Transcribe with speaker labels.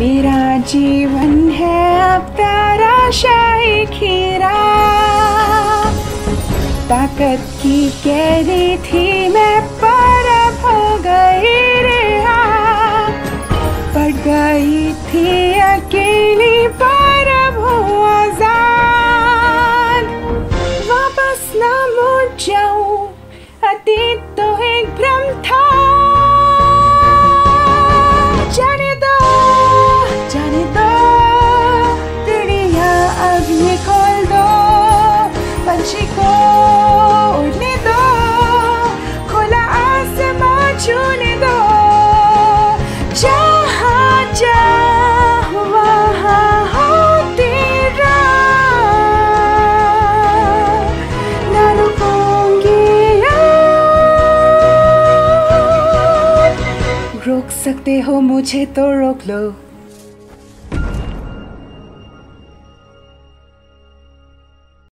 Speaker 1: मेरा जीवन है अब तेरा शाही खीरा। ताकत की कह रही थी मैं पर अब हो गई रिहा। पड़ गई थी अकेली पर अब हूँ आजाद। वापस ना मुड़ जाऊं, अतीत तो एक भ्रम था। जाने दो चिड़िया अब ये खोल दो। पंछी को उड़ने दो, खुला आसमां छूने दो। जहाँ चाहो वहाँ हो तेरा, ना रुकूंगी यार। रोक सकते हो मुझे तो रोक लो।